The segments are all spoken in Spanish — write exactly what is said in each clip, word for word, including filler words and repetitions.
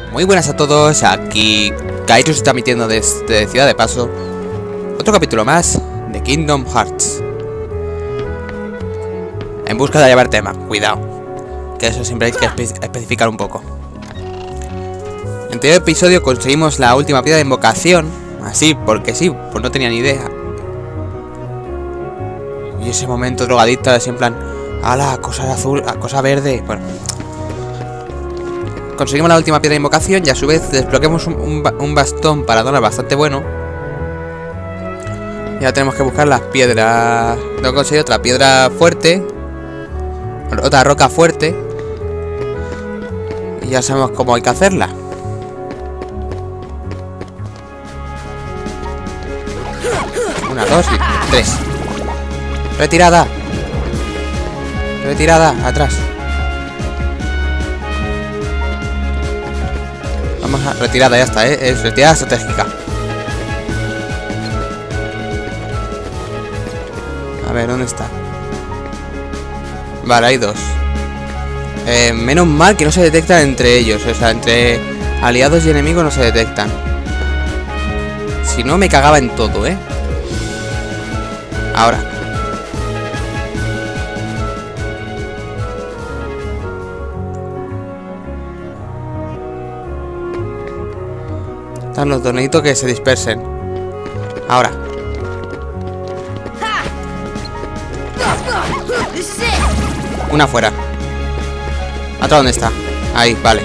Muy buenas a todos, aquí Kairos está emitiendo desde Ciudad de Paso otro capítulo más de Kingdom Hearts. En busca de llevar tema, cuidado, que eso siempre hay que espe especificar un poco. En el anterior episodio conseguimos la última piedra de invocación, así porque sí, pues no tenía ni idea. Y ese momento drogadicto así en plan, ¡hala! Cosa azul, cosa verde. Bueno, conseguimos la última piedra de invocación y a su vez desbloqueamos un, un, un bastón para donar bastante bueno. Y ahora tenemos que buscar las piedras. Tengo que conseguir otra piedra fuerte, otra roca fuerte, y ya sabemos cómo hay que hacerla. Una, dos y tres. Retirada. Retirada, atrás. Vamos a... Retirada, ya está, ¿eh? Es retirada estratégica. A ver, ¿dónde está? Vale, hay dos. Eh, menos mal que no se detectan entre ellos. O sea, entre aliados y enemigos no se detectan. Si no, me cagaba en todo, ¿eh? Ahora. Están los donaditos que se dispersen. Ahora. Una fuera. ¿Otra dónde está? Ahí, vale.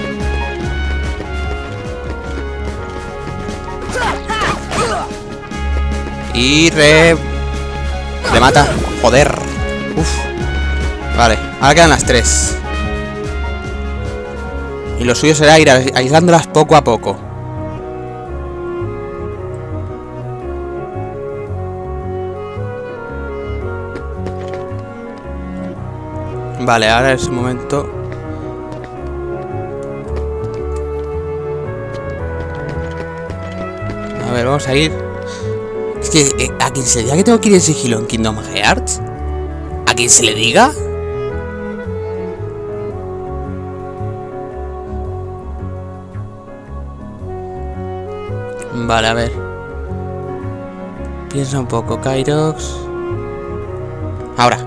Y re... Le mata. Joder. Uf. Vale, ahora quedan las tres. Y lo suyo será ir aislándolas poco a poco. Vale, ahora es el momento. A ver, vamos a ir. Es que, eh, ¿a quien se le diga que tengo que ir en sigilo en Kingdom Hearts? ¿A quien se le diga? Vale, a ver. Piensa un poco, Kairos. Ahora.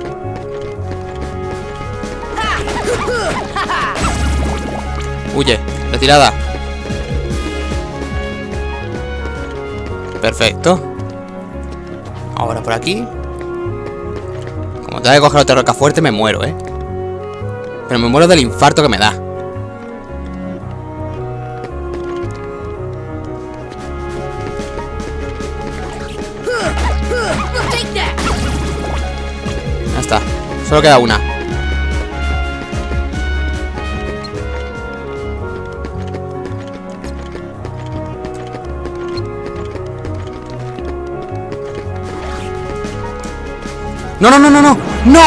Huye, retirada. Perfecto. Ahora por aquí. Como tenga que coger otra roca fuerte me muero, eh. Pero me muero del infarto que me da. Ya está. Solo queda una. ¡No, no, no, no, no! ¡No!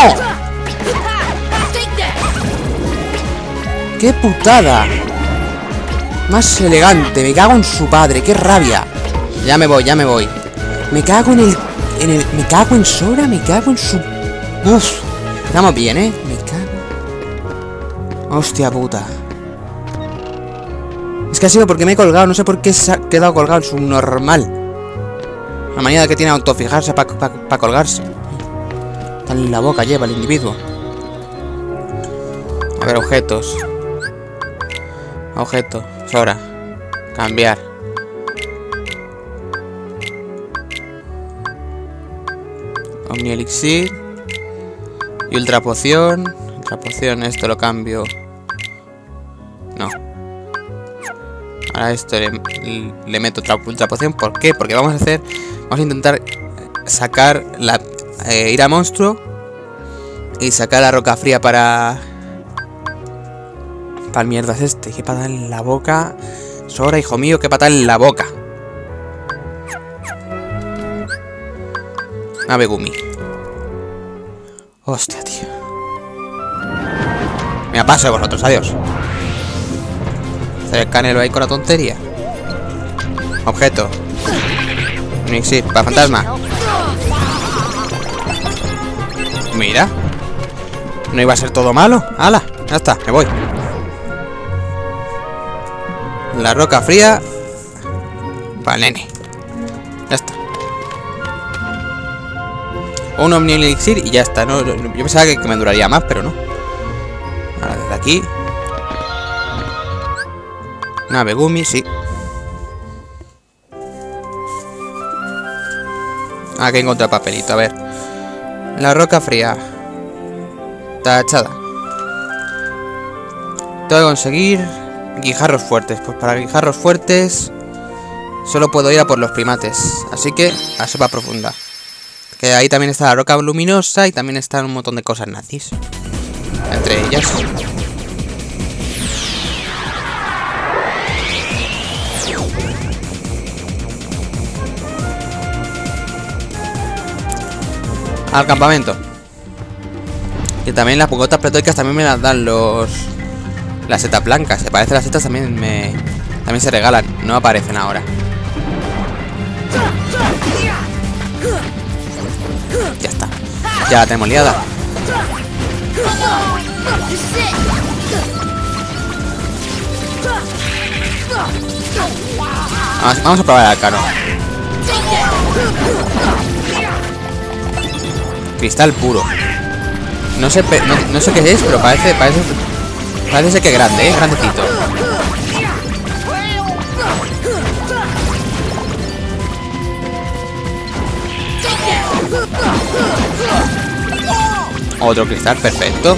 ¡Qué putada! Más elegante, me cago en su padre, qué rabia. Ya me voy, ya me voy. Me cago en el... En el me cago en Sora, me cago en su... Uf. Estamos bien, ¿eh? Me cago... Hostia puta. Es que ha sido porque me he colgado, no sé por qué se ha quedado colgado en su normal. La manía que tiene autofijarse para pa, pa colgarse. En la boca lleva el individuo. A ver, objetos. Objeto. Sora. Cambiar. Omni Elixir. Y Ultra Poción. Ultra Poción, esto lo cambio. No. Ahora esto le, le meto otra Ultra Poción. ¿Por qué? Porque vamos a hacer... Vamos a intentar sacar la... Eh, ir a monstruo y sacar la roca fría para... Para el mierda es este. Qué patada en la boca. Sora, hijo mío, qué patada en la boca. Ave Gumi. Hostia, tío. Me paso de vosotros, adiós. Hacer el canelo ahí con la tontería. Objeto. Un elixir para fantasma. Mira. No iba a ser todo malo. ¡Hala! Ya está, me voy. la roca fría para el nene. Ya está. Un Omni Elixir y ya está, ¿no? Yo pensaba que, que me duraría más, pero no. Ahora desde aquí. Una Megumi, sí. Ah, que encontré papelito, a ver. La roca fría. Tachada. Tengo que conseguir guijarros fuertes. Pues para guijarros fuertes solo puedo ir a por los primates. Así que a sopa profunda. Que ahí también está la roca luminosa y también están un montón de cosas nazis. Entre ellas. Al campamento. Y también las pugotas pletóicas también me las dan los... Las setas blancas. Se parece a las setas también me... También se regalan. No aparecen ahora. Ya está. Ya la tenemos liada. Vamos, vamos a probar el arcano. Cristal puro. No sé, no, no sé qué es, pero parece, parece, parece ser que es grande, ¿eh? Grandecito. Otro cristal, perfecto.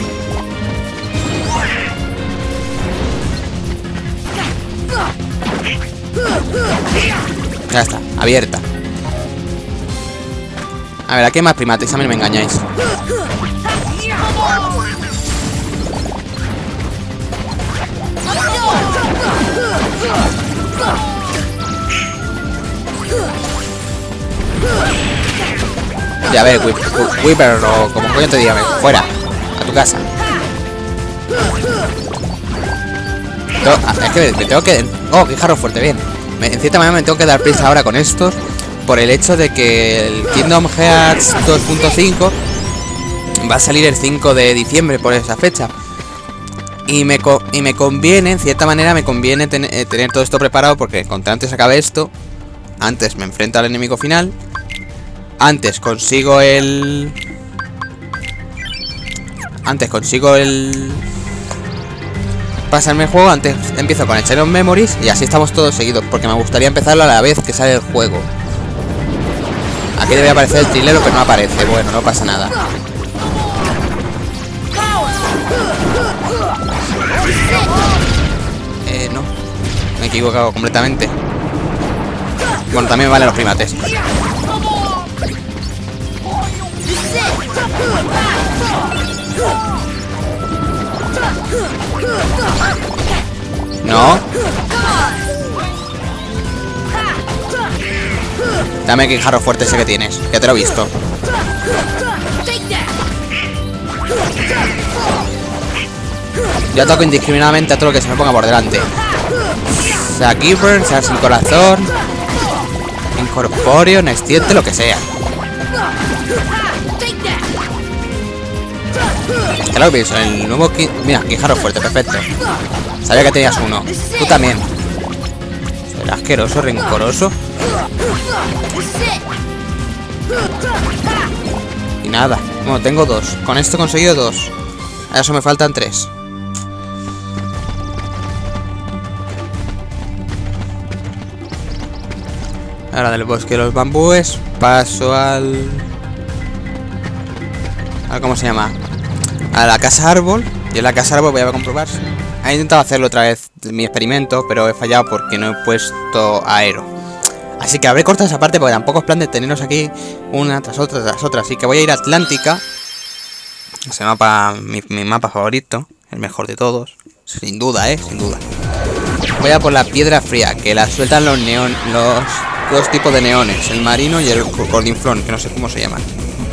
Ya está, abierta. A ver, aquí hay más primates, a mí no me engañáis. Ya ver, Whipper o como coño te diga, fuera, a tu casa. Es que me tengo que... Oh, qué jarro fuerte, bien. En cierta manera me tengo que dar prisa ahora con estos por el hecho de que el Kingdom Hearts dos punto cinco va a salir el cinco de diciembre por esa fecha. Y me, co y me conviene, en cierta manera me conviene ten eh, tener todo esto preparado porque contra antes acabe esto, antes me enfrento al enemigo final, antes consigo el... Antes consigo el... pasarme el juego, antes empiezo con el Chain of Memories y así estamos todos seguidos, porque me gustaría empezarlo a la vez que sale el juego. Aquí debería aparecer el trilero, pero no aparece. Bueno, no pasa nada. Eh, no. Me he equivocado completamente. Bueno, también valen los primates. No. Dame que jarro fuerte ese que tienes. Ya te lo he visto. Yo ataco indiscriminadamente a todo lo que se me ponga por delante. Sea Keeper, sea sin corazón, incorpóreo, nextiente, lo que sea. ¿Qué lo pienso? El nuevo... Mira, guijarro fuerte, perfecto. Sabía que tenías uno. Tú también. Será asqueroso, rencoroso. Y nada. Bueno, tengo dos. Con esto he conseguido dos. A eso me faltan tres. Ahora del bosque de los bambúes paso al... a ¿cómo se llama? A la casa árbol. Y en la casa árbol voy a comprobar. He intentado hacerlo otra vez mi experimento, pero he fallado porque no he puesto aero. Así que habré cortado esa parte porque tampoco es plan de tenernos aquí una tras otra tras otra. Así que voy a ir a Atlántica. Ese mapa, mi, mi mapa favorito, el mejor de todos. Sin duda, eh, sin duda. Voy a por la piedra fría, que la sueltan los neón, los dos tipos de neones, el marino y el cordinflón, que no sé cómo se llaman.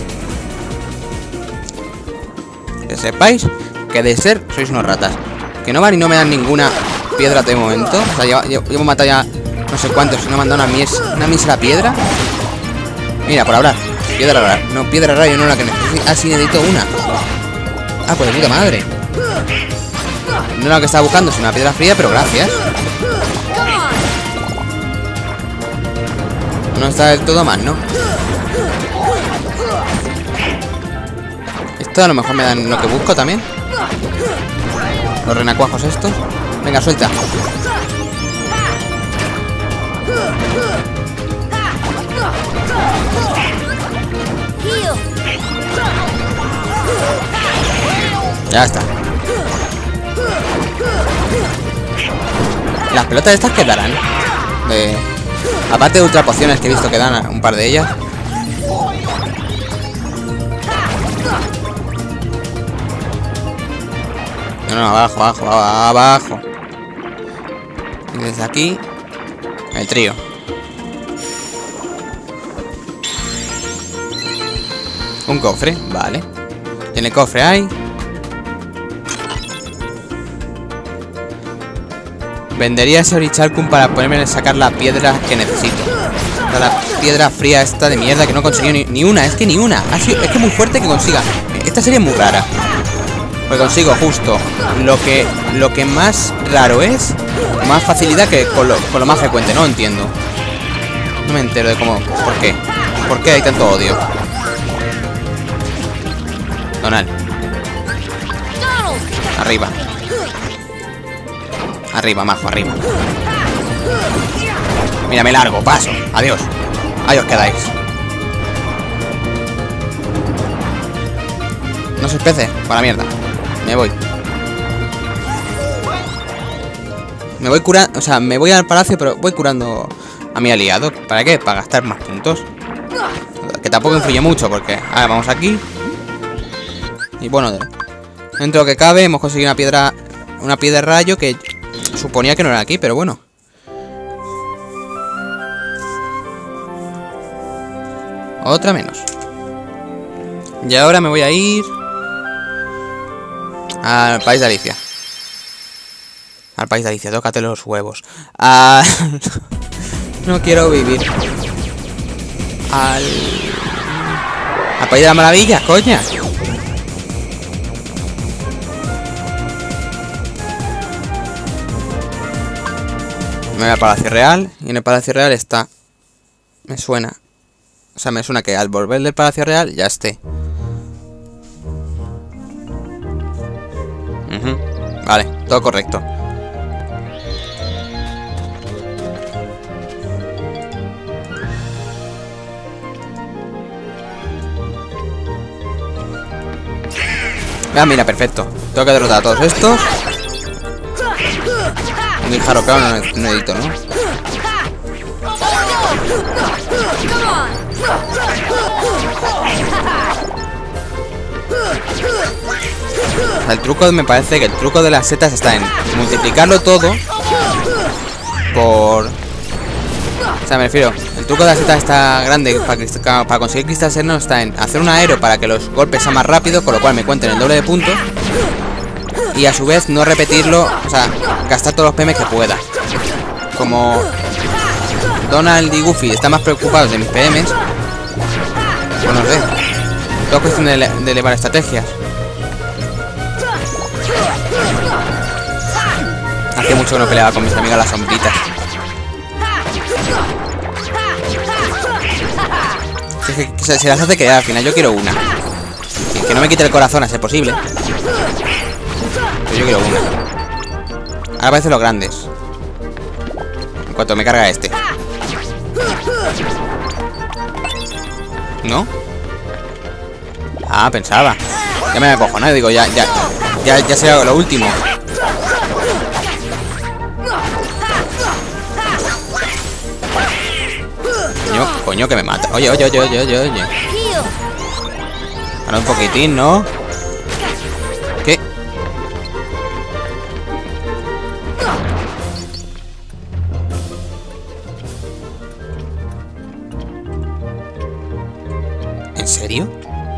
Que sepáis que de ser sois unos ratas. Que no van y no me dan ninguna piedra de momento. O sea, llevo, llevo, llevo matado ya no sé cuántos. Y no me han dado una, mies, una mísera piedra. Mira, por hablar. Piedra rara. No, piedra rara yo no la que necesito. Ah, sí, necesito una. Ah, pues de puta madre. No era lo que estaba buscando, sino una piedra fría, pero gracias. No está del todo mal, ¿no? Esto a lo mejor me dan lo que busco también. Los renacuajos estos. Venga, suelta. Ya está. Las pelotas estas que darán. De... Aparte de ultra pociones que he visto que dan un par de ellas. No, no, abajo, abajo, abajo. Y desde aquí, el trío. Un cofre, vale. Tiene cofre ahí. Vendería ese Orichalcum para poderme sacar la piedra que necesito. La piedra fría esta de mierda que no conseguí ni, ni una. Es que ni una. Ha sido, es que muy fuerte que consiga. Esta serie es muy rara. Pues consigo justo lo que lo que más raro es, con más facilidad que con lo, con lo más frecuente. No entiendo. No me entero de cómo. ¿Por qué? ¿Por qué hay tanto odio? Donald. Arriba. Arriba, majo, arriba. Mira, me largo, paso. Adiós. Ahí os quedáis. No sois peces, para la mierda. Me voy. Me voy curando. O sea, me voy al palacio, pero voy curando a mi aliado. ¿Para qué? Para gastar más puntos. Que tampoco influye mucho, porque ahora vamos aquí. Y bueno, dentro de lo que cabe, hemos conseguido una piedra. Una piedra rayo que suponía que no era aquí, pero bueno. Otra menos. Y ahora me voy a ir al país de Alicia. Al país de Alicia, tócate los huevos. Ah, no quiero vivir. Al... Al país de las maravillas, coña. Me voy al Palacio Real. Y en el Palacio Real está... Me suena. O sea, me suena que al volver del Palacio Real ya esté. Uh-huh. Vale, todo correcto. Ah, mira, perfecto. Tengo que derrotar a todos estos. Un Jaro, claro, no, no edito, ¿no? El truco, me parece que el truco de las setas está en multiplicarlo todo por... O sea, me refiero, el truco de las setas está grande para, para conseguir cristal sereno está en hacer un aero para que los golpes sean más rápidos, con lo cual me cuenten el doble de puntos. Y a su vez no repetirlo, o sea, gastar todos los P M que pueda. Como Donald y Goofy están más preocupados de mis P Ms, pues no sé. Todo cuestión de, de elevar estrategias. Hace mucho que no peleaba con mis amigas las sombritas. Es que se, se las hace quedar al final, yo quiero una. Que, que no me quite el corazón a ser posible. Pero yo quiero una. Ahora aparecen los grandes. En cuanto me carga este. ¿No? Ah, pensaba. Ya me cojo, ¿no? Digo, ya, ya, ya, ya será lo último. Coño, coño, que me mata. Oye, oye, oye, oye, oye, oye. Ahora un poquitín, ¿no? ¿Qué? ¿En serio?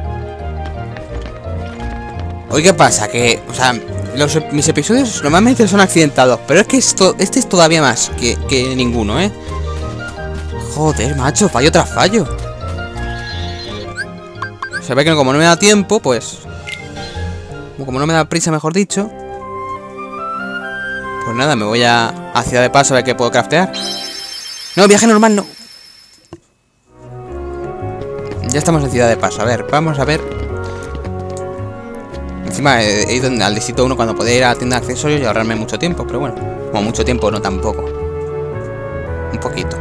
Oye, ¿qué pasa? Que, o sea, los, mis episodios normalmente son accidentados, pero es que esto, este es todavía más que, que ninguno, ¿eh? Joder, macho, fallo tras fallo. Se ve que como no me da tiempo, pues... Como no me da prisa, mejor dicho. Pues nada, me voy a, a Ciudad de Paso a ver qué puedo craftear. No, viaje normal no. Ya estamos en Ciudad de Paso. A ver, vamos a ver. Encima he ido al distrito uno cuando podía ir a la tienda de accesorios y ahorrarme mucho tiempo. Pero bueno, como mucho tiempo, no tampoco. Un poquito.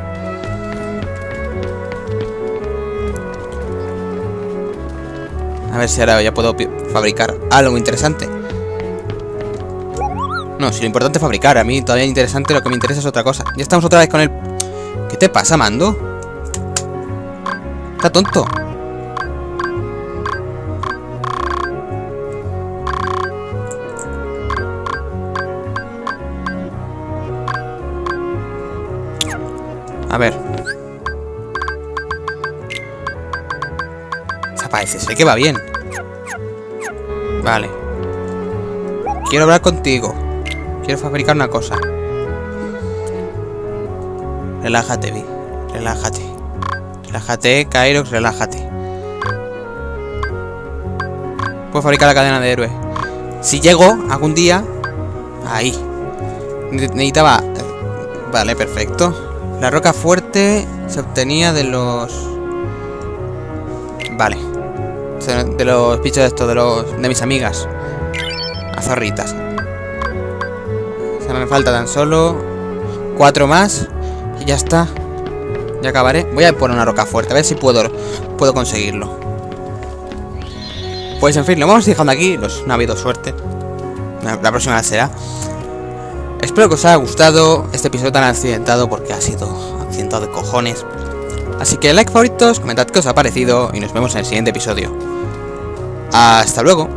A ver si ahora ya puedo fabricar algo interesante. No, si lo importante es fabricar. A mí todavía es interesante, lo que me interesa es otra cosa. Ya estamos otra vez con el... ¿Qué te pasa, Mando? Está tonto. A ver. Parece ser que va bien. Vale. Quiero hablar contigo. Quiero fabricar una cosa. Relájate, Vi. Relájate. Relájate, Kairox, relájate. Puedo fabricar la cadena de héroe. Si llego algún día... Ahí. Necesitaba... Vale, perfecto. La roca fuerte se obtenía de los... Vale. De los bichos de estos, de los de mis amigas. Azorritas. Se me falta tan solo cuatro más. Y ya está. Ya acabaré. Voy a poner una roca fuerte. A ver si puedo, puedo conseguirlo. Pues en fin, lo vamos dejando aquí. Pues no ha habido suerte. La, la próxima será. Espero que os haya gustado este episodio tan accidentado, porque ha sido accidentado de cojones. Así que like, favoritos, comentad qué os ha parecido y nos vemos en el siguiente episodio. Hasta luego.